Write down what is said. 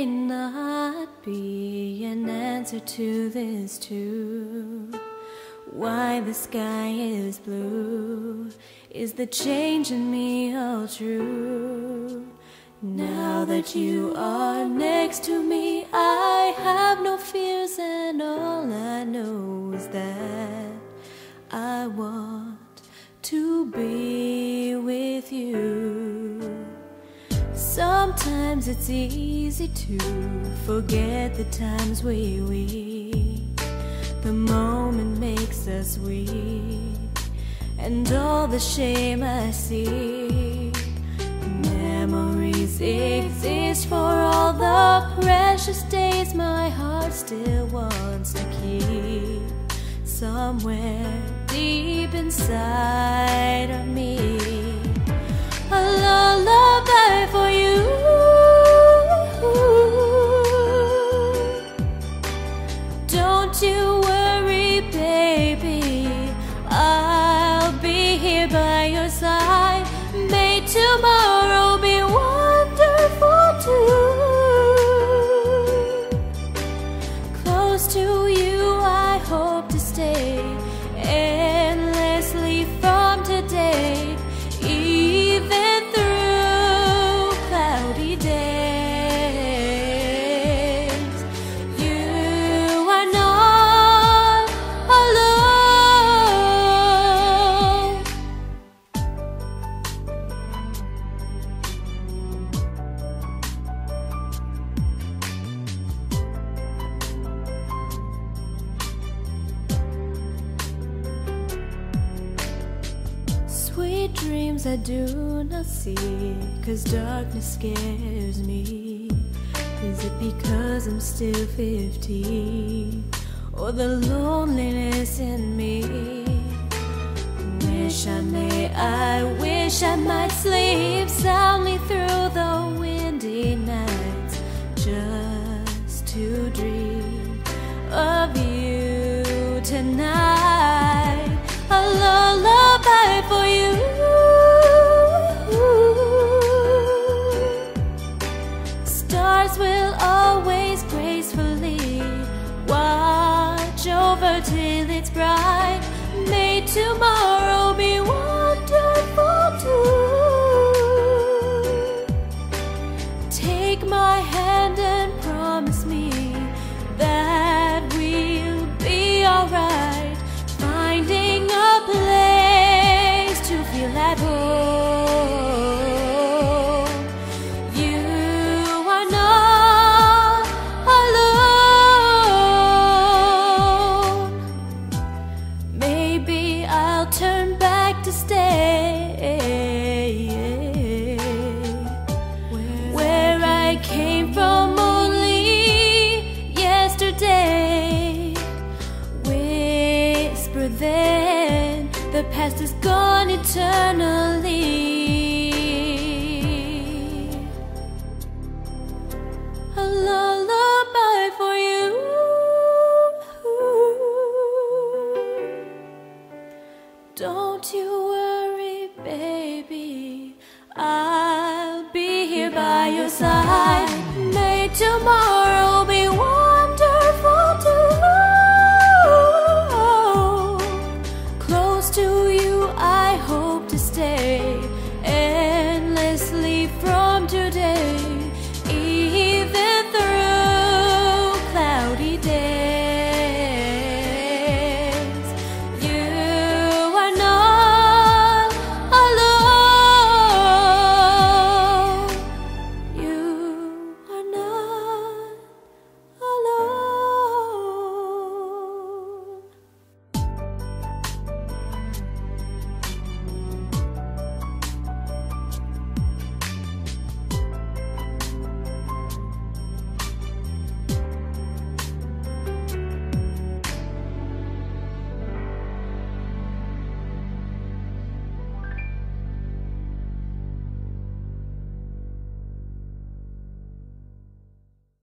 may not be an answer to this too. Why the sky is blue, is the change in me all true? Now that you are next to me, I have no fears, and all I know is that I want to be with you. Sometimes it's easy to forget the times we the moment makes us weak, and all the shame I see. Memories exist for all the precious days my heart still wants to keep somewhere deep inside of me. A lullaby for you. Don't you worry, baby, I'll be here by your side. May tomorrow be wonderful too. Close to you I hope to stay endlessly from today, even through cloudy days. You are not alone. Sweet dreams I do not see, 'cause darkness scares me. Is it because I'm still 15, or the loneliness in me? I wish I might sleep soundly through the windy nights, just to dream of you tonight. A lullaby for you. Stars will always gracefully watch over till it's bright. May tomorrow be wonderful too. Take my hand and promise me that we'll be alright, finding a place to feel at home. You are not alone. Maybe I'll turn back to stay where I came from only yesterday. Whisper then, the past is gone eternally. A lullaby for you. Don't you worry, baby, I'll be here by your side. May tomorrow